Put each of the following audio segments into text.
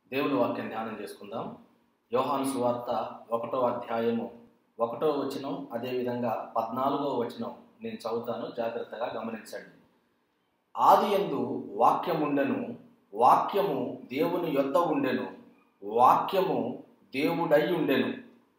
దేవుని వాక్యం ధ్యానం చేసుకుందాం. యోహాను సువార్త 1వ అధ్యాయము 1వ వచనం, అదేవిధంగా 14వ వచనం నేను చదువుతాను, జాగ్రత్తగా గమనించండి. ఆదియందు వాక్యముండెను, వాక్యము దేవుని యొద్ద ఉండెను, వాక్యము దేవుడై ఉండెను.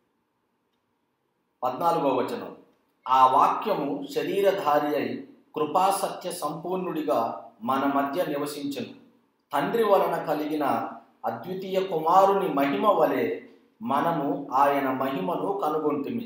14వ వచనం, ఆ వాక్యము శరీరధారి అయి కృపాసత్య సంపూర్ణుడిగా మన మధ్య నివసించెను. తండ్రి వలన కలిగిన అద్వితీయ కుమారుని మహిమ వలె మనము ఆయన మహిమను కనుగొంటిమి.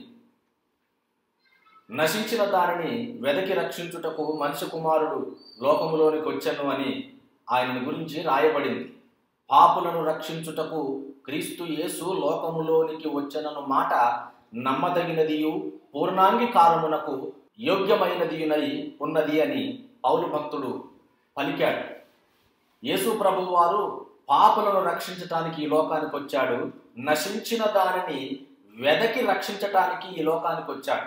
నశించిన దానిని వెదకి రక్షించుటకు మనిషి కుమారుడు లోకములోనికి వచ్చెను అని ఆయన గురించి రాయబడింది. పాపులను రక్షించుటకు క్రీస్తు యేసు లోకములోనికి వచ్చెనను మాట నమ్మదగినదియు పూర్ణాంగీకారమునకు యోగ్యమైనదియునై ఉన్నది అని పౌలు భక్తుడు పలికాడు. యేసు ప్రభువు వారు పాపులను రక్షించటానికి ఈ లోకానికి వచ్చాడు. నశించిన దానిని వెదకి రక్షించటానికి ఈ లోకానికి వచ్చాడు.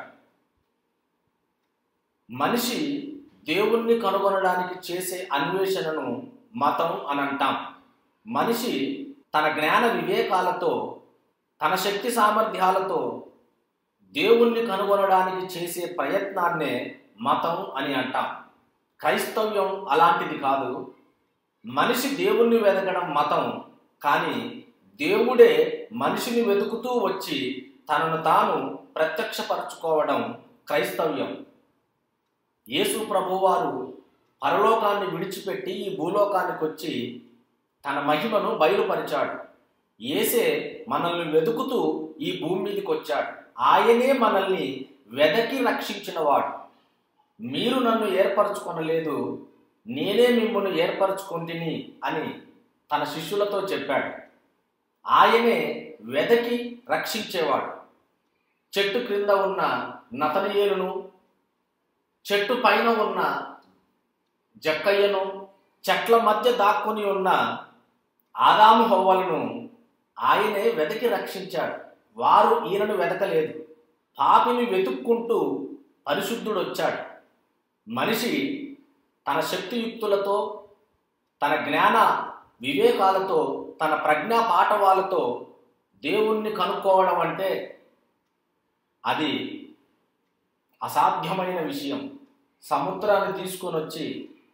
మనిషి దేవుణ్ణి కనుగొనడానికి చేసే అన్వేషణను మతం అని అంటాం. మనిషి తన జ్ఞాన వివేకాలతో, తన శక్తి సామర్థ్యాలతో దేవుణ్ణి కనుగొనడానికి చేసే ప్రయత్నాన్నే మతం అని అంటాం. క్రైస్తవ్యం అలాంటిది కాదు. మనిషి దేవుణ్ణి వెతకడం మతం, కానీ దేవుడే మనిషిని వెతుకుతూ వచ్చి తనను తాను ప్రత్యక్షపరచుకోవడం క్రైస్తవ్యం. యేసు ప్రభువారు పరలోకాన్ని విడిచిపెట్టి ఈ భూలోకానికి వచ్చి తన మహిమను బయలుపరిచాడు. యేసే మనల్ని వెతుకుతూ ఈ భూమి మీదకి వచ్చాడు. ఆయనే మనల్ని వెదకి రక్షించినవాడు. మీరు నన్ను ఏర్పరచుకొనలేదు, నేనే మిమ్మల్ని ఏర్పరచుకుంటుని అని తన శిష్యులతో చెప్పాడు. ఆయనే వెదకి రక్షించేవాడు. చెట్టు క్రింద ఉన్న నతనయేలును, చెట్టు పైన ఉన్న జక్కయ్యను, చెట్ల మధ్య దాక్కుని ఉన్న ఆదాము హవ్వలను ఆయనే వెదకి రక్షించాడు. వారు ఈయనను వెదకలేదు. పాపిని వెతుక్కుంటూ పరిశుద్ధుడు వచ్చాడు. మనిషి తన శక్తియుక్తులతో, తన జ్ఞాన వివేకాలతో, తన ప్రజ్ఞా పాఠవాలతో దేవుణ్ణి కనుక్కోవడం అంటే అది అసాధ్యమైన విషయం. సముద్రాన్ని తీసుకొని వచ్చి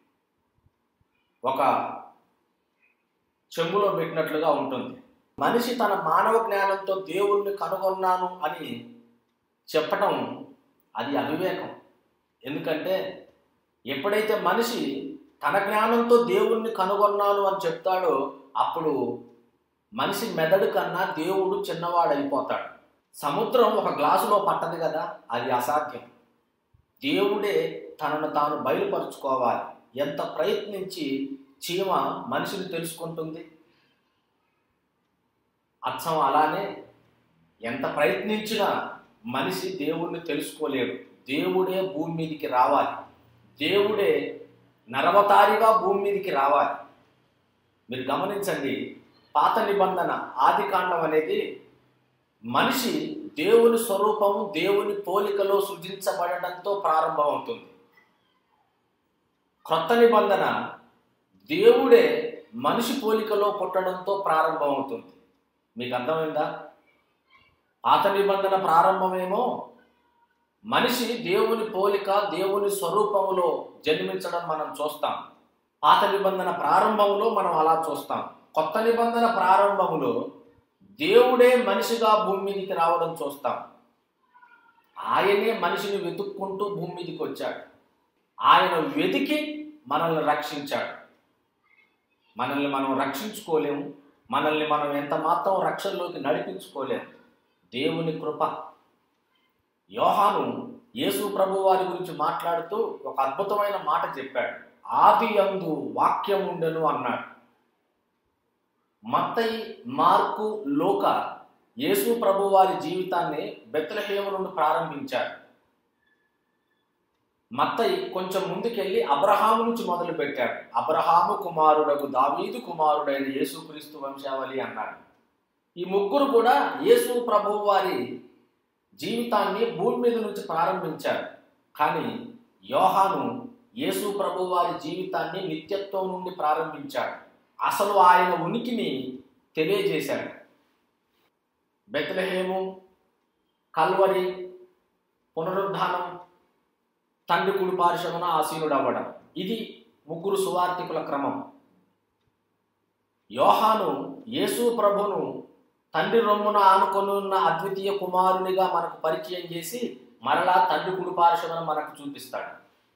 ఒక చెంబులో పెట్టినట్లుగా ఉంటుంది. మనిషి తన మానవ జ్ఞానంతో దేవుణ్ణి కనుగొన్నాను అని చెప్పటం అది అవివేకం. ఎందుకంటే ఎప్పుడైతే మనిషి తన జ్ఞానంతో దేవుణ్ణి కనుగొన్నాను అని చెప్తాడో అప్పుడు మనిషి మెదడు కన్నా దేవుడు చిన్నవాడైపోతాడు. సముద్రం ఒక గ్లాసులో పట్టదు కదా, అది అసాధ్యం. దేవుడే తనను తాను బయలుపరుచుకోవాలి. ఎంత ప్రయత్నించి చీమ మనిషిని తెలుసుకుంటుంది, అచ్చం అలానే ఎంత ప్రయత్నించినా మనిషి దేవుణ్ణి తెలుసుకోలేడు. దేవుడే భూమి మీదకి రావాలి. దేవుడే నరవతారిగా భూమి మీదకి రావాలి. మీరు గమనించండి, పాత నిబంధన ఆదికాండం అనేది మనిషి దేవుని స్వరూపము, దేవుని పోలికలో సృజించబడటంతో ప్రారంభమవుతుంది. క్రొత్త నిబంధన దేవుడే మనిషి పోలికలో పుట్టడంతో ప్రారంభమవుతుంది. మీకు అర్థమైందా? పాత నిబంధన ప్రారంభమేమో మనిషి దేవుని పోలిక, దేవుని స్వరూపములో జన్మించడం మనం చూస్తాం. పాత నిబంధన ప్రారంభంలో మనం అలా చూస్తాం. కొత్త నిబంధన ప్రారంభంలో దేవుడే మనిషిగా భూమి మీదకి రావడం చూస్తాం. ఆయనే మనిషిని వెతుక్కుంటూ భూమి మీదకి వచ్చాడు. ఆయన వెతికి మనల్ని రక్షించాడు. మనల్ని మనం రక్షించుకోలేము. మనల్ని మనం ఎంత మాత్రం రక్షణలోకి నడిపించుకోలేము. దేవుని కృప. యోహాను యేసు ప్రభు వారి గురించి మాట్లాడుతూ ఒక అద్భుతమైన మాట చెప్పాడు. ఆదియందు వాక్యం ఉండెను అన్నాడు. మత్తయి, మార్కు, లూకా యేసు ప్రభు వారి జీవితాన్ని బెత్లెహేము నుండి ప్రారంభించారు. మత్తయి కొంచెం ముందుకెళ్ళి అబ్రహాము నుంచి మొదలు పెట్టాడు. అబ్రహాము కుమారుడగు దావీదు కుమారుడైన యేసుక్రీస్తు వంశావళి అన్నాడు. ఈ ముగ్గురు కూడా యేసు ప్రభు వారి జీవితాన్ని భూమి మీద నుంచి ప్రారంభించారు. కానీ యోహాను యేసు ప్రభు వారి జీవితాన్ని నిత్యత్వం నుండి ప్రారంభించాడు. అసలు ఆయన ఉనికిని తెలియజేశాడు. బెత్లెహేము, కల్వరి, పునరుద్ధానం, తండ్రి కుడి పార్శ్వమున ఆసీనుడవ్వడం, ఇది ముగ్గురు సువార్తికుల క్రమం. యోహాను యేసు ప్రభును తండ్రి రొమ్మున ఆనుకొని ఉన్న అద్వితీయ కుమారునిగా మనకు పరిచయం చేసి మరలా తండ్రి కుడి పార్శ్వమున మనకు చూపిస్తాడు.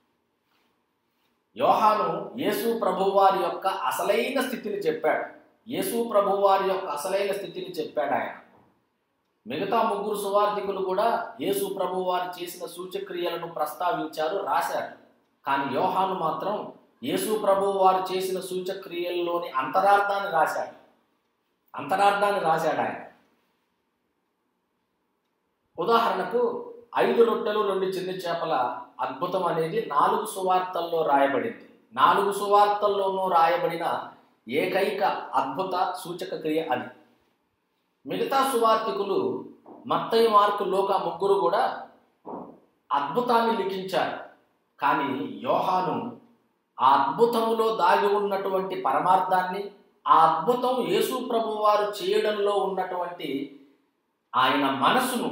యోహాను యేసు ప్రభువారి యొక్క అసలైన స్థితిని చెప్పాడు. యేసు ప్రభువారి యొక్క అసలైన స్థితిని చెప్పాడు ఆయన. మిగతా ముగ్గురు సువార్తికులు కూడా యేసు ప్రభువారు చేసిన సూచక్రియలను ప్రస్తావించారు, రాశారు. కానీ యోహాను మాత్రం యేసు ప్రభువారు చేసిన సూచక్రియల్లోని అంతరార్థాన్ని రాశాడు ఆయన. ఉదాహరణకు 5 రొట్టెలు 2 చిన్న చేపల అద్భుతం అనేది 4 సువార్తల్లో రాయబడింది. 4 సువార్తల్లోనూ రాయబడిన ఏకైక అద్భుత సూచక క్రియ అది. మిగతా సువార్తికులు మత్తయి, మార్కు, లూకా ముగ్గురు కూడా అద్భుతాన్ని లిఖించారు. కానీ యోహాను ఆ అద్భుతంలో దాగి ఉన్నటువంటి పరమార్థాన్ని, ఆ అద్భుతం యేసు ప్రభువారు చేయడంలో ఉన్నటువంటి ఆయన మనసును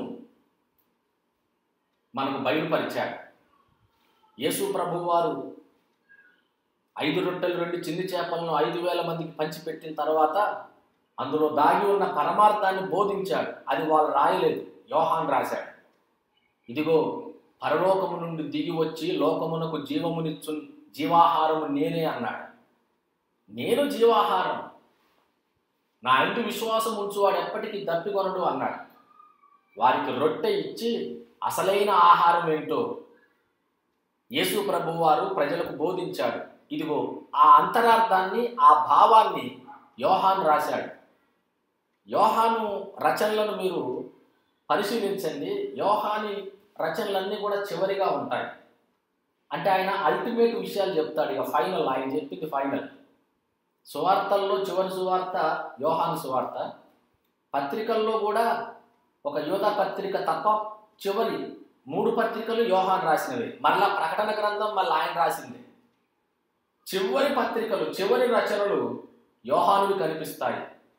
మనకు బయలుపరిచాడు. యేసు ప్రభువారు 5 రొట్టెలు 2 చిన్న చేపలను 5,000 మందికి పంచిపెట్టిన తర్వాత అందులో దాగి ఉన్న పరమార్థాన్ని బోధించాడు. అది వాళ్ళు రాయలేదు, యోహాను రాశాడు. ఇదిగో పరలోకము నుండి దిగి వచ్చి లోకమునకు జీవాహారము నేనే అన్నాడు. నేను జీవాహారం, నా యందు విశ్వాసం ఉంచువాడు ఎప్పటికీ దప్పికొనడు అన్నాడు. వారికి రొట్టె ఇచ్చి అసలైన ఆహారం ఏంటో యేసు ప్రభువారు ప్రజలకు బోధించాడు. ఇదిగో ఆ అంతరార్థాన్ని, ఆ భావాన్ని యోహాను రాశాడు. యోహాను రచనలను మీరు పరిశీలించండి. యోహాని రచనలన్నీ కూడా చివరిగా ఉంటాయి. అంటే ఆయన అల్టిమేట్ విషయాలు చెప్తాడు. ఇక ఫైనల్, ఆయన చెప్పింది ఫైనల్. సువార్తల్లో చివరి సువార్త యోహాను సువార్త. పత్రికల్లో కూడా ఒక యోధా పత్రిక తప్ప చివరి 3 పత్రికలు యోహాను రాసినవి. మరలా ప్రకటన గ్రంథం మళ్ళీ ఆయన రాసింది. చివరి పత్రికలు, చివరి రచనలు యోహానువి కనిపిస్తాయి.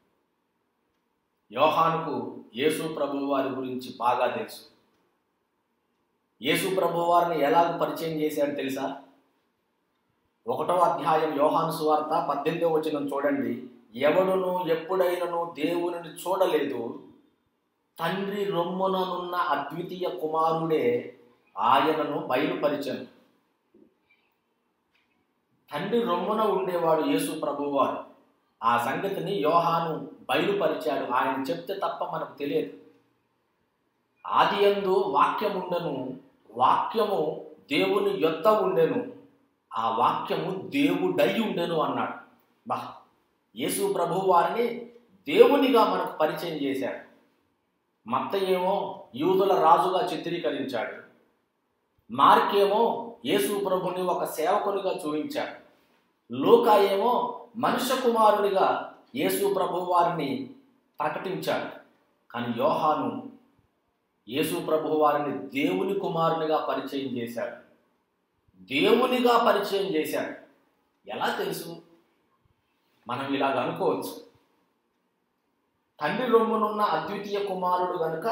యోహానుకు యేసు ప్రభువు వారి గురించి బాగా తెలుసు. యేసు ప్రభువు వారిని ఎలాగ పరిచయం చేశాడు తెలుసా? 1వ అధ్యాయం యోహాను సువార్త 18వ వచనం చూడండి. ఎవడును ఎప్పుడైనను దేవునిని చూడలేదు, తండ్రి రొమ్ముననున్న అద్వితీయ కుమారుడే ఆయనను బయలుపరిచెను. తండ్రి రొమ్మున ఉండేవాడు యేసు ప్రభువారు. ఆ సంగతిని యోహాను బయలుపరిచాడు. ఆయన చెప్తే తప్ప మనకు తెలియదు. ఆదియందు వాక్యముండెను, వాక్యము దేవుని యొద్ద ఉండెను, ఆ వాక్యము దేవుడై ఉండెను అన్నాడు. యేసు ప్రభువు వారిని దేవునిగా మనకు పరిచయం చేశాడు. మత్తయేమో యూదుల రాజుగా చిత్రీకరించాడు. మార్కేమో యేసు ప్రభుని ఒక సేవకునిగా చూపించాడు. లూకా ఏమో మనుష్య కుమారునిగా యేసు ప్రభువు వారిని ప్రకటించాడు. కానీ యోహాను యేసు ప్రభువు వారిని దేవుని కుమారునిగా పరిచయం చేశాడు. దేవునిగా పరిచయం చేశాడు. ఎలా తెలుసు? మనం ఇలాగ అనుకోవచ్చు. తండ్రి రొమ్మునున్న అద్వితీయ కుమారుడు గనుక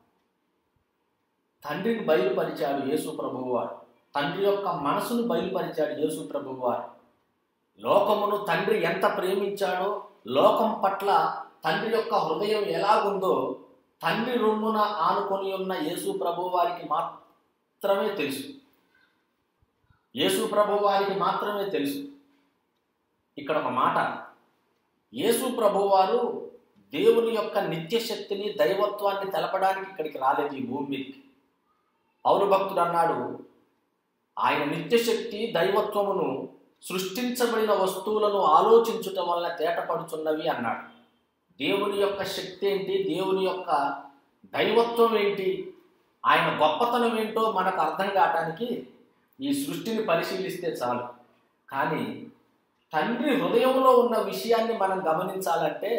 తండ్రిని బయలుపరిచాడు యేసు ప్రభువు వారు. తండ్రి యొక్క మనసును బయలుపరిచాడు యేసు ప్రభువు వారు. లోకమును తండ్రి ఎంత ప్రేమించాడో, లోకం పట్ల తండ్రి యొక్క హృదయం ఎలాగుందో తండ్రి రొమ్మున ఆనుకొని ఉన్న యేసు ప్రభువు వారికి మాత్రమే తెలుసు. యేసు ప్రభువు వారికి మాత్రమే తెలుసు. ఇక్కడ ఒక మాట, యేసు ప్రభువు వారు దేవుని యొక్క నిత్యశక్తిని, దైవత్వాన్ని తెలపడానికి ఇక్కడికి రాలేదు ఈ భూమి మీదకి. పౌలు భక్తుడు అన్నాడు, ఆయన నిత్యశక్తి, దైవత్వమును సృష్టించబడిన వస్తువులను ఆలోచించటం వల్ల తేటపడుచున్నవి అన్నాడు. దేవుని యొక్క శక్తి ఏంటి, దేవుని యొక్క దైవత్వం ఏంటి, ఆయన గొప్పతనం ఏంటో మనకు అర్థం కావటానికి ఈ సృష్టిని పరిశీలిస్తే చాలు. కానీ తండ్రి హృదయంలో ఉన్న విషయాన్ని మనం గమనించాలంటే,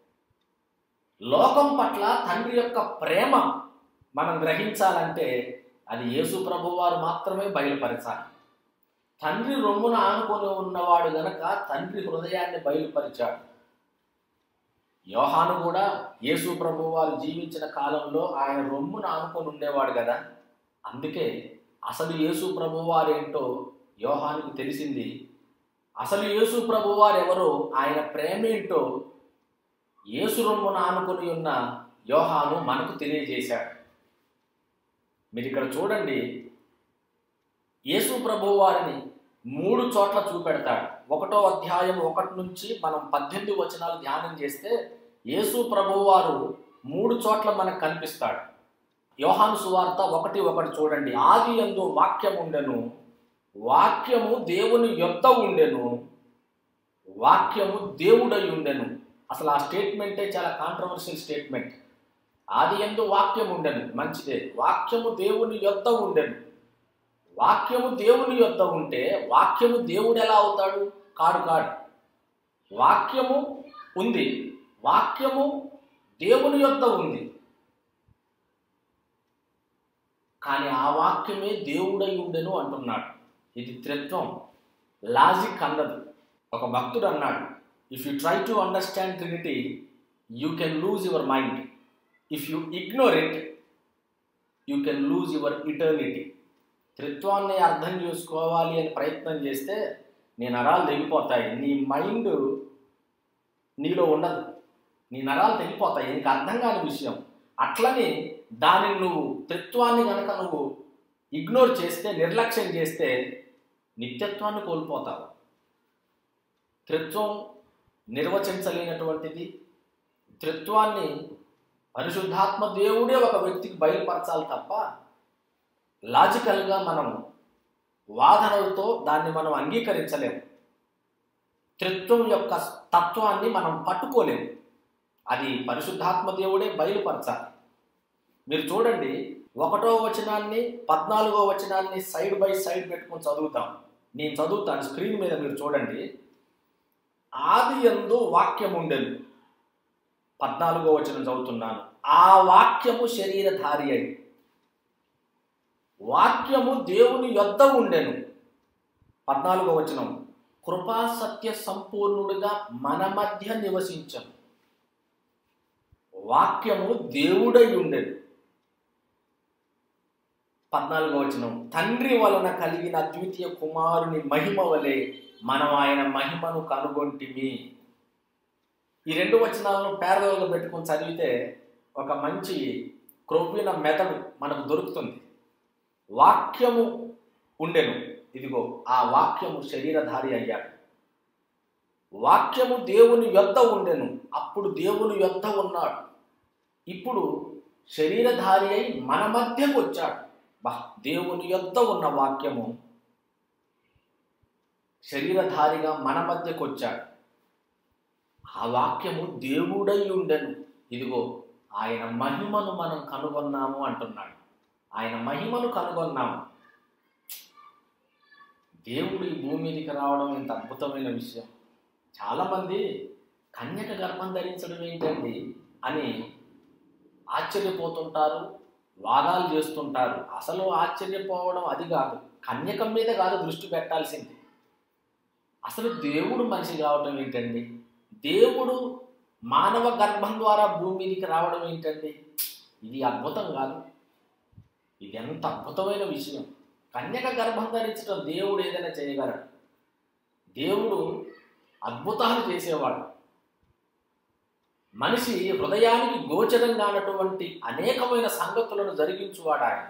లోకం పట్ల తండ్రి యొక్క ప్రేమ మనం గ్రహించాలంటే అది యేసు ప్రభువు వారు మాత్రమే బయలుపరచాలి. తండ్రి రొమ్మున ఆనుకొని ఉన్నవాడు గనక తండ్రి హృదయాన్ని బయలుపరిచాడు. యోహాను కూడా యేసు ప్రభువు వారు జీవించిన కాలంలో ఆయన రొమ్మును ఆనుకొని ఉండేవాడు కదా. అందుకే అసలు యేసు ప్రభువు వారేంటో యోహానుకు తెలిసింది. అసలు యేసు ప్రభువు వారు ఎవరో, ఆయన ప్రేమేంటో యేసు రొమ్మును ఆనుకొని ఉన్న యోహాను మనకు తెలియజేశాడు. మీరు ఇక్కడ చూడండి, యేసు ప్రభువు వారిని 3 చోట్ల చూపెడతాడు. 1వ అధ్యాయం 1 నుంచి మనం 18 వచనాలు ధ్యానం చేస్తే యేసు ప్రభువు వారు 3 చోట్ల మనకు కనిపిస్తాడు. యోహాను సువార్త 1:1 చూడండి. ఆది యందు వాక్యం ఉండెను, వాక్యము దేవుని యొద్ద ఉండెను, వాక్యము దేవుడై ఉండెను. అసలు ఆ స్టేట్మెంటే చాలా కాంట్రవర్షియల్ స్టేట్మెంట్. ఆది యందు వాక్యం ఉండెను, మంచిదే. వాక్యము దేవుని యొద్ద ఉండెను. వాక్యము దేవుని యొద్ద ఉంటే వాక్యము దేవుడు ఎలా అవుతాడు? కాడు. వాక్యము ఉంది, వాక్యము దేవుని యొద్ద ఉంది, కానీ ఆ వాక్యమే దేవుడై ఉండెను అంటున్నాడు. ఇది త్రిత్వం, లాజిక్ అన్నది. ఒక భక్తుడు అన్నాడు, if you try to understand trinity you can lose your mind, if you ignore it you can lose your eternity. త్రిత్వాన్ని అర్థం చేసుకోవాలి అని ప్రయత్నం చేస్తే నీ నరాలు తెగిపోతాయి, నీ మైండ్ నీలో ఉండదు, నీ నరాలు తెగిపోతాయి, నీకు అర్థం కాని విషయం. అట్లని దానిని నువ్వు త్రిత్వాన్ని కనుక నువ్వు ఇగ్నోర్ చేస్తే, నిర్లక్ష్యం చేస్తే నిత్యత్వాన్ని కోల్పోతావు. త్రిత్వం నిర్వచించలేనటువంటిది. త్రిత్వాన్ని పరిశుద్ధాత్మ దేవుడే ఒక వ్యక్తికి బయలుపరచాలి తప్ప లాజికల్గా మనం వాదనలతో దాన్ని మనం అంగీకరించలేము. త్రిత్వం యొక్క తత్వాన్ని మనం పట్టుకోలేము. అది పరిశుద్ధాత్మ దేవుడే బయలుపరచాలి. మీరు చూడండి, 1వ వచనాన్ని 14వ వచనాన్ని సైడ్ బై సైడ్ పెట్టుకొని చదువుతాం. నేను చదువుతాను, స్క్రీన్ మీద మీరు చూడండి. ఆది యందు వాక్యం ఉండెను, 14వ వచనం చదువుతున్నాను. ఆ వాక్యము శరీరధారి అయి, వాక్యము దేవుని యొద్ద ఉండెను, 14వ వచనం. కృపా సత్య సంపూర్ణుడిగా మన మధ్య నివసించను. వాక్యము దేవుడై ఉండెను. 14వ వచనం. తండ్రి వలన కలిగిన అద్వితీయ కుమారుని మహిమ వలె మనం ఆయన మహిమను కనుగొంటిమి. ఈ 2 వచనాలను ప్యారలల్గా పెట్టుకొని చదివితే ఒక మంచి క్రొవ్విన మెథడ్ మనకు దొరుకుతుంది. వాక్యము ఉండెను, ఇదిగో ఆ వాక్యము శరీరధారి అయ్యాడు. వాక్యము దేవుని యొద్ద ఉండెను, అప్పుడు దేవుని యొద్ద ఉన్నాడు. ఇప్పుడు శరీరధారి అయి మన మధ్యకు వచ్చాడు. దేవుని యొద్ద ఉన్న వాక్యము శరీరధారిగా మన మధ్యకు వచ్చాడు. ఆ వాక్యము దేవుడై ఉండెను, ఇదిగో ఆయన మహిమను మనం కనుగొన్నాము అంటున్నాడు. ఆయన మహిమను కనుగొన్నాము. దేవుడు ఈ భూమి మీదకి రావడం ఎంత అద్భుతమైన విషయం. చాలామంది కన్యక గర్భం ధరించడం ఏంటండి అని ఆశ్చర్యపోతుంటారు, వాదాలు చేస్తుంటారు. అసలు ఆశ్చర్యపోవడం అది కాదు, కన్యకం మీద కాదు దృష్టి పెట్టాల్సింది. అసలు దేవుడు మనిషి కావడం ఏంటండి? దేవుడు మానవ గర్భం ద్వారా భూమి మీదకి రావడం ఏంటండి? ఇది అద్భుతం కాదు? ఇది ఎంత అద్భుతమైన విషయం. కన్యక గర్భం ధరించడం దేవుడు ఏదైనా చేయగలడు. దేవుడు అద్భుతాలు చేసేవాడు. మనిషి హృదయానికి గోచరం కానటువంటి అనేకమైన సంగతులను జరిగించువాడు ఆయన.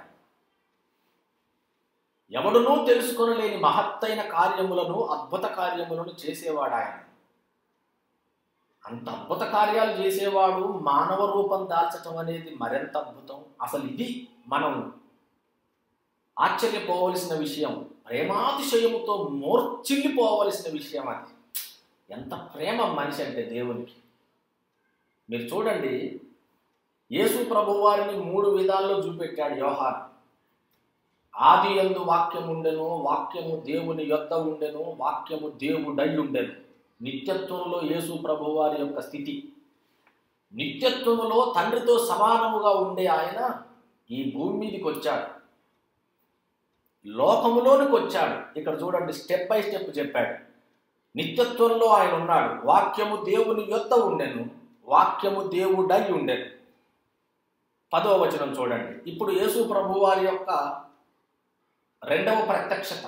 ఎవడునూ తెలుసుకొనలేని మహత్తైన కార్యములను, అద్భుత కార్యములను చేసేవాడు ఆయన. అంత అద్భుత కార్యాలు చేసేవాడు మానవ రూపం దాల్చటం అనేది మరింత అద్భుతం. అసలు ఇది మనం ఆశ్చర్యపోవలసిన విషయం, ప్రేమాతిశయముతో మూర్ఛిల్లిపోవలసిన విషయం. అది ఎంత ప్రేమ మనిషి అంటే దేవునికి. మీరు చూడండి, యేసు ప్రభువారిని 3 విధాల్లో చూపెట్టాడు యోహాను. ఆది యందు వాక్యం ఉండెను, వాక్యము దేవుని యొద్ద ఉండెను, వాక్యము దేవుడై ఉండెను. నిత్యత్వంలో యేసు ప్రభువారి యొక్క స్థితి. నిత్యత్వంలో తండ్రితో సమానముగా ఉండే ఆయన ఈ భూమి మీదకి వచ్చాడు, లోకములోనికి వచ్చాడు. ఇక్కడ చూడండి, స్టెప్ బై స్టెప్ చెప్పాడు. నిత్యత్వంలో ఆయన ఉన్నాడు, వాక్యము దేవుని యొద్ద ఉండెను, వాక్యము దేవుడై ఉండెను. 10వ వచనం చూడండి. ఇప్పుడు యేసు ప్రభు వారి యొక్క రెండవ ప్రత్యక్షత.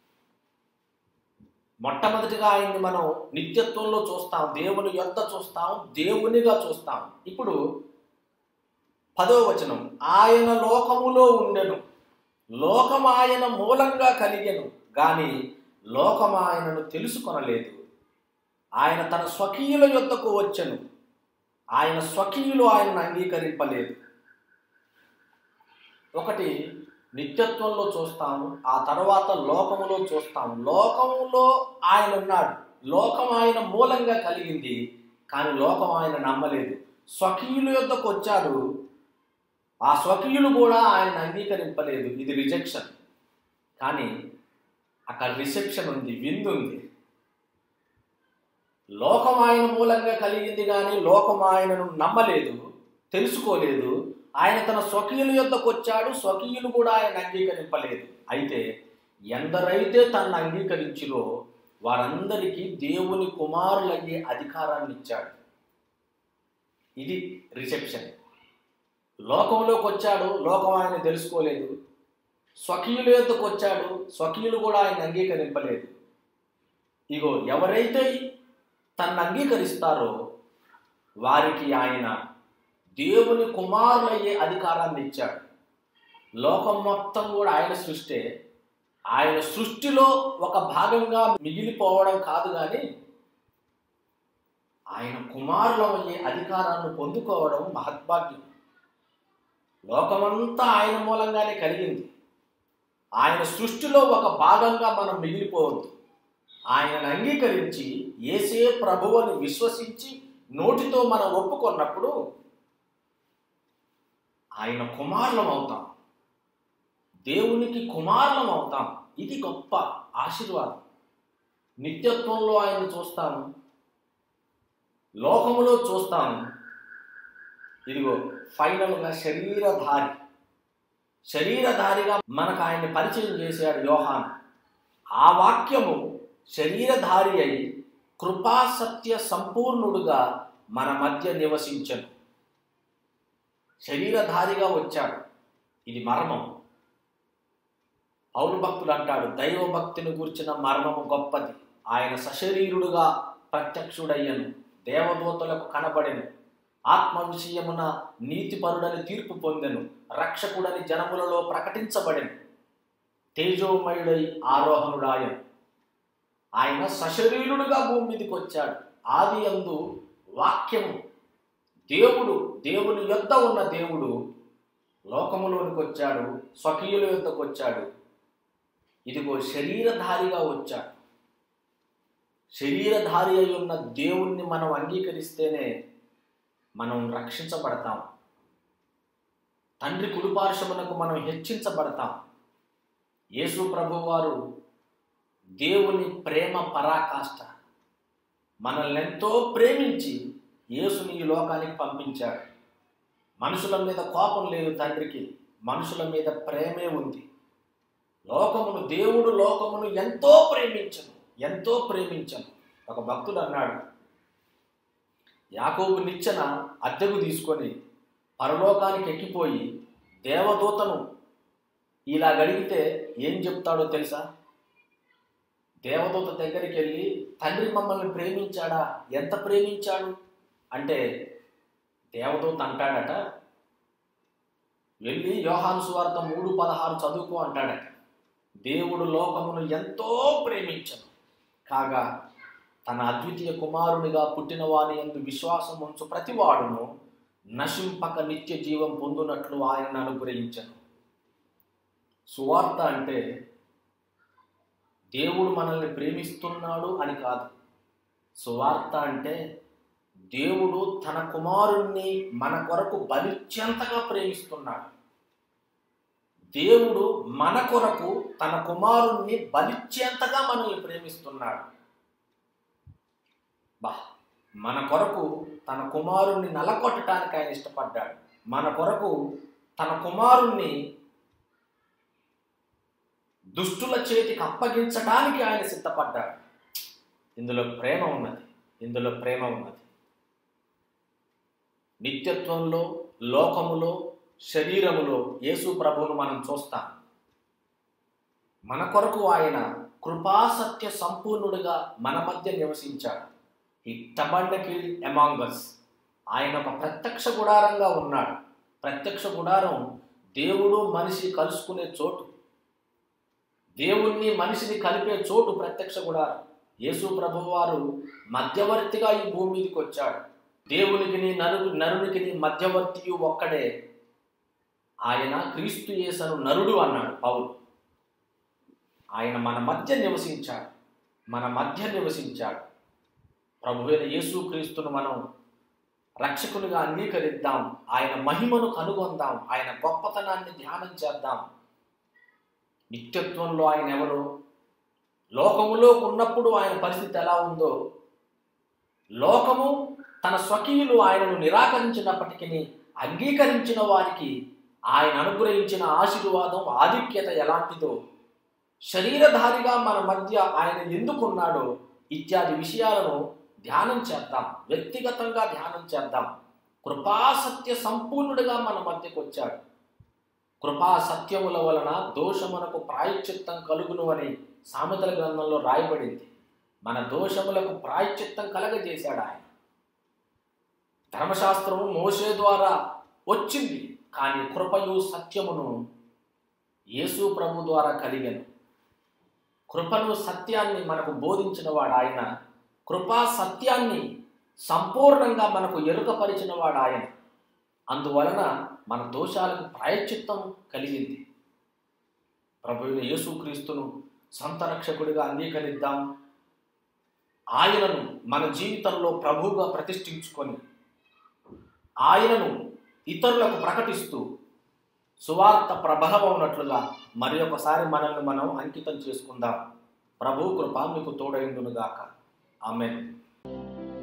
మొట్టమొదటిగా ఆయన్ని మనం నిత్యత్వంలో చూస్తాం, దేవుని యొద్ద చూస్తాం, దేవునిగా చూస్తాం. ఇప్పుడు 10వ వచనం, ఆయన లోకములో ఉండెను, లోకం ఆయన మూలంగా కలిగెను, గాని లోకం ఆయనను తెలుసుకొనలేదు. ఆయన తన స్వకీయుల యొద్దకు వచ్చెను, ఆయన స్వకీయులు ఆయనను అంగీకరింపలేదు. ఒకటి నిత్యత్వంలో చూస్తాము, ఆ తర్వాత లోకములో చూస్తాము. లోకములో ఆయన ఉన్నాడు, లోకం ఆయన మూలంగా కలిగింది, కానీ లోకం ఆయన నమ్మలేదు. స్వకీయుల యొద్దకు వచ్చాడు, ఆ స్వకీయులు కూడా ఆయన అంగీకరింపలేదు. ఇది రిజెక్షన్. కానీ అక్కడ రిసెప్షన్ ఉంది, విందు ఉంది. లోకం ఆయన మూలంగా కలిగింది కానీ లోకం ఆయనను నమ్మలేదు, తెలుసుకోలేదు. ఆయన తన స్వకీయుల యొద్దకు వచ్చాడు, స్వకీయులు కూడా ఆయన అంగీకరింపలేదు. అయితే ఎందరైతే తనను అంగీకరించిరో వారందరికీ దేవుని కుమారులయ్యే అధికారాన్ని ఇచ్చాడు. ఇది రిసెప్షన్. లోకంలోకి వచ్చాడు, లోకం ఆయన తెలుసుకోలేదు. స్వకీయుల యొద్దకు వచ్చాడు, స్వకీయులు కూడా ఆయన అంగీకరింపలేదు. ఇగో ఎవరైతే తనను అంగీకరిస్తారో వారికి ఆయన దేవుని కుమారులయ్యే అధికారాన్ని ఇచ్చాడు. లోకం మొత్తం కూడా ఆయన సృష్టే. ఆయన సృష్టిలో ఒక భాగంగా మిగిలిపోవడం కాదు, కానీ ఆయన కుమారులయ్యే అధికారాన్ని పొందుకోవడం మహద్భాగ్యం. లోకమంతా ఆయన మూలంగానే కలిగింది. ఆయన సృష్టిలో ఒక భాగంగా మనం మిగిలిపోవద్దు. ఆయనను అంగీకరించి యేసే ప్రభువుని విశ్వసించి నోటితో మనం ఒప్పుకున్నప్పుడు ఆయన కుమారులం అవుతాం, దేవునికి కుమారులం అవుతాం. ఇది గొప్ప ఆశీర్వాదం. నిత్యత్వంలో ఆయన్ని చూస్తాము, లోకములో చూస్తాము. ఇదిగో ఫైనల్గా శరీరధారిగా మనకు ఆయన్ని పరిచయం చేశాడు యోహాను. ఆ వాక్యము శరీరధారి అయి కృపాసత్య సంపూర్ణుడుగా మన మధ్య నివసించను. శరీరధారిగా వచ్చాడు. ఇది మర్మం. పౌలు భక్తుడు అంటాడు, దైవభక్తిని గూర్చిన మర్మము గొప్పది. ఆయన సశరీరుడుగా ప్రత్యక్షుడయ్యను, దేవదూతలకు కనబడెను, ఆత్మ విషయమున నీతిపరుడని తీర్పు పొందెను, రక్షకుడని జనములలో ప్రకటించబడెను, తేజోమయుడై ఆరోహణుడాయను. ఆయన సశరీరుడుగా భూమి మీదకి వచ్చాడు. ఆది యందు వాక్యము దేవుని యొద్ద ఉన్న దేవుడు లోకములోనికి వచ్చాడు, స్వకీయుల యొద్దకు వచ్చాడు. ఇదిగో శరీరధారిగా వచ్చాడు. శరీరధారి అయి ఉన్న దేవుణ్ణి మనం అంగీకరిస్తేనే మనం రక్షించబడతాం. తండ్రి కుడిపార్శ్వమునకు మనం హెచ్చించబడతాం. యేసు ప్రభువారు దేవుని ప్రేమ పరాకాష్ట. మనల్ని ఎంతో ప్రేమించి యేసుని ఈ లోకానికి పంపించాడు. మనుషుల మీద కోపం లేదు తండ్రికి, మనుషుల మీద ప్రేమే ఉంది. దేవుడు లోకమును ఎంతో ప్రేమించను. ఒక భక్తుడు అన్నాడు, యాకోబు నిచ్చెన అద్దెకు తీసుకొని పరలోకానికి ఎక్కిపోయి దేవదూతను ఇలా గడిగితే ఏం చెప్తాడో తెలుసా? దేవదూత దగ్గరికి వెళ్ళి, తండ్రి మమ్మల్ని ప్రేమించాడా, ఎంత ప్రేమించాడు అంటే దేవదూత అంటాడట, వెళ్ళి యోహాను సువార్త 3:16 చదువుకో అంటాడట. దేవుడు లోకమును ఎంతో ప్రేమించను కాగా తన అద్వితీయ కుమారునిగా పుట్టిన వాని యందు విశ్వాసం ఉంచు ప్రతివాడును నశింపక నిత్య జీవం పొందునట్లు ఆయనను అనుగ్రహించను. సువార్త అంటే దేవుడు మనల్ని ప్రేమిస్తున్నాడు అని కాదు. సువార్త అంటే దేవుడు తన కుమారుణ్ణి మన కొరకు బలిచ్చేంతగా ప్రేమిస్తున్నాడు. దేవుడు మన కొరకు తన కుమారుణ్ణి బలిచ్చేంతగా మనల్ని ప్రేమిస్తున్నాడు. మన కొరకు తన కుమారుణ్ణి నలకొట్టడానికి ఆయన ఇష్టపడ్డాడు. మన కొరకు తన కుమారుణ్ణి దుష్టుల చేతికి అప్పగించడానికి ఆయన సిద్ధపడ్డాడు. ఇందులో ప్రేమ ఉన్నది. నిత్యత్వంలో, లోకములో, శరీరములో యేసు ప్రభువును మనం చూస్తాం. మన కొరకు ఆయన కృపాసత్య సంపూర్ణుడిగా మన మధ్య నివసించాడు. ఈ టబర్నకిల్ అమాంగ్ us. ఆయన ఒక ప్రత్యక్ష గుడారంగా ఉన్నాడు. ప్రత్యక్ష గుడారం దేవుడు మనిషి కలుసుకునే చోటు, దేవుణ్ణి మనిషిని కలిపే చోటు ప్రత్యక్ష గుడారం. యేసు ప్రభువు వారు మధ్యవర్తిగా ఈ భూమి మీదకి వచ్చాడు. దేవునికి నరునికి మధ్యవర్తి ఒక్కడే. ఆయన క్రీస్తు యేసును నరుడు అన్నాడు పౌలు. ఆయన మన మధ్య నివసించాడు. ప్రభువైన యేసు క్రీస్తును మనం రక్షకునిగా అంగీకరిద్దాం. ఆయన మహిమను కనుగొందాం. ఆయన గొప్పతనాన్ని ధ్యానం చేద్దాం. నిత్యత్వంలో ఆయన ఎవరో, లోకములో ఉన్నప్పుడు ఆయన పరిస్థితి ఎలా ఉందో, లోకము తన స్వకీయులు ఆయనను నిరాకరించినప్పటికీ అంగీకరించిన వారికి ఆయన అనుగ్రహించిన ఆశీర్వాదం, ఆధిక్యత ఎలాంటిదో, శరీరధారిగా మన మధ్య ఆయన ఎందుకున్నాడో ఇత్యాది విషయాలను ధ్యానం చేద్దాం. వ్యక్తిగతంగా ధ్యానం చేద్దాం. కృపాసత్య సంపూర్ణుడిగా మన మధ్యకు వచ్చాడు. కృపా సత్యముల వలన దోషమునకు ప్రాయశ్చిత్తం కలుగును అని సామెతల గ్రంథంలో రాయబడింది. మన దోషములకు ప్రాయశ్చిత్తం కలగజేశాడు ఆయన. ధర్మశాస్త్రము మోషే ద్వారా వచ్చింది, కానీ కృపయు సత్యమును యేసు ప్రభు ద్వారా కలిగెను. కృపను సత్యాన్ని మనకు బోధించిన వాడు ఆయన. కృపా సత్యాన్ని సంపూర్ణంగా మనకు ఎరుకపరిచిన వాడు ఆయన. అందువలన మన దోషాలకు ప్రాయశ్చిత్తం కలిగింది. ప్రభువైన యేసుక్రీస్తును సొంత రక్షకుడిగా అంగీకరిద్దాం. ఆయనను మన జీవితంలో ప్రభువుగా ప్రతిష్ఠించుకొని ఆయనను ఇతరులకు ప్రకటిస్తూ సువార్త ప్రభావం ఉన్నట్లుగా మరి ఒకసారి మనల్ని మనం అంకితం చేసుకుందాం. ప్రభు కృప మీకు తోడైండును గాక. ఆమేన్.